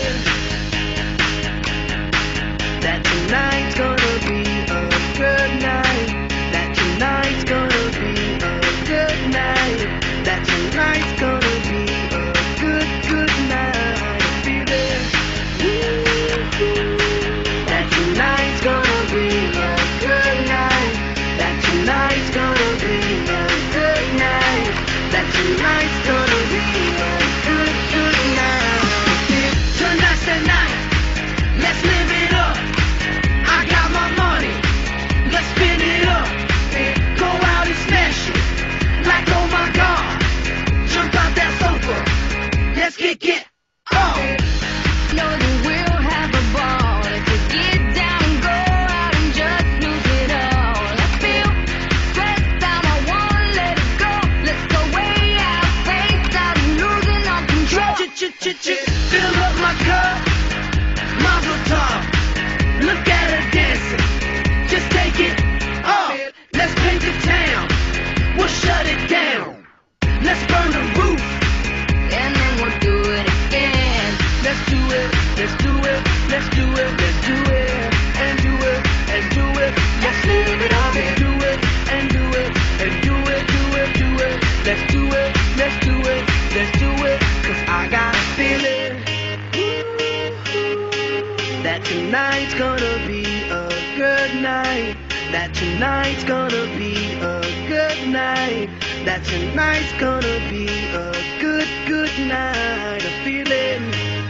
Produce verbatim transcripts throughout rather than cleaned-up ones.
feeling that tonight's gonna be a good night. That tonight's gonna be a good night. That tonight's gonna be a good, good night. Feeling that tonight's gonna be a good night. That tonight's gonna be a good night. That tonight's gonna be a good, good night. Tonight's the night. Let's live it up. I got my money. Let's spin it up. Go out and smash it. Like oh my God. Jump out that sofa. Let's kick it off. Know that we'll have a ball if we get down and go out and just lose it all. I feel stressed out, I wanna let it go. Let's go way out, face out, and losing all control. Ch-ch-ch-ch, fill up my cup. Mazel tov. Look at her dancing. Just take it off. Let's paint the town. We'll shut it down. Let's burn the roof. And then we'll do it again. Let's do it. Let's do it. Let's do it. Let's do it. And do it. And do it. Let's live it up. Let's do it. And do it. And do it. Do it. Do it. Let's do it. Let's do it. Let's do it. Cause I got a feeling that tonight's gonna be a good night. That tonight's gonna be a good night. That tonight's gonna be a good, good night. A feeling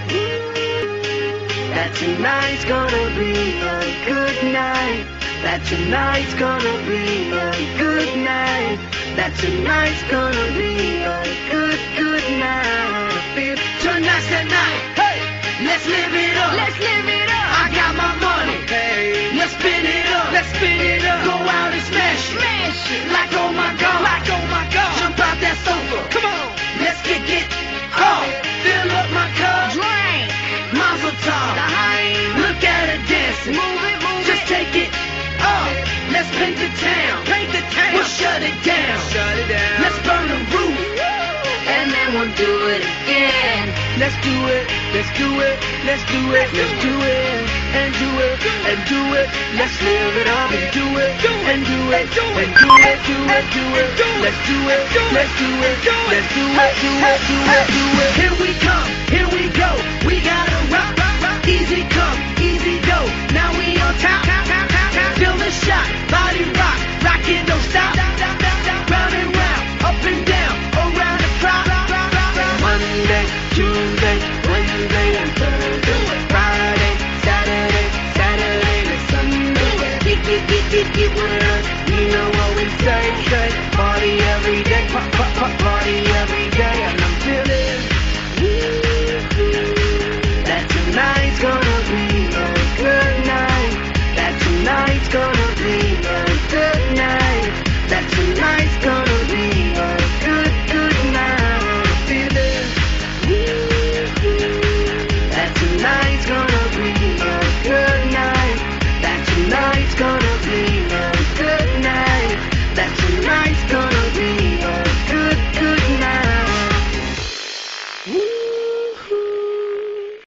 that tonight's gonna be a good night. That tonight's gonna be a good night. That tonight's gonna be a good, good night. I feel tonight's the night. Hey, let's live it up. Let's live it up. I got my money. Hey, let's spin it up. Let's spin it up. Go out and smash it. Smash it. Like oh my God. Like oh my God. Jump out that sofa. Come on. Let's kick it off. Fill up my cup. Drink. Mazel tov. Time. Look at her dancing. Move it, move Just it. take it off. Let's paint the town. Paint the town. We'll shut it down. Shut it down. Let's burn the roof. And then we'll do it again. Let's do it. Let's do it. Let's do it. Let's do it. And do it. And do it. Let's live it up and do it. And do it. And do it. Do it. Do it. Let's do it. Let's do it. Let's do it. Do it. Do it. Do it. Here we come. Here we go. We gotta rock. Easy come. Easy go. Now we on top. Feel the shot. Body rock. Rockin', don't stop. Round and round. Up and down. Around the clock. Monday, Tuesday, Wednesday, and Thursday. Friday, Saturday, Saturday, and Sunday. Get, get, get, get, get with us. You know what we say, say. Party every day. Pop, pop, pop, party every day.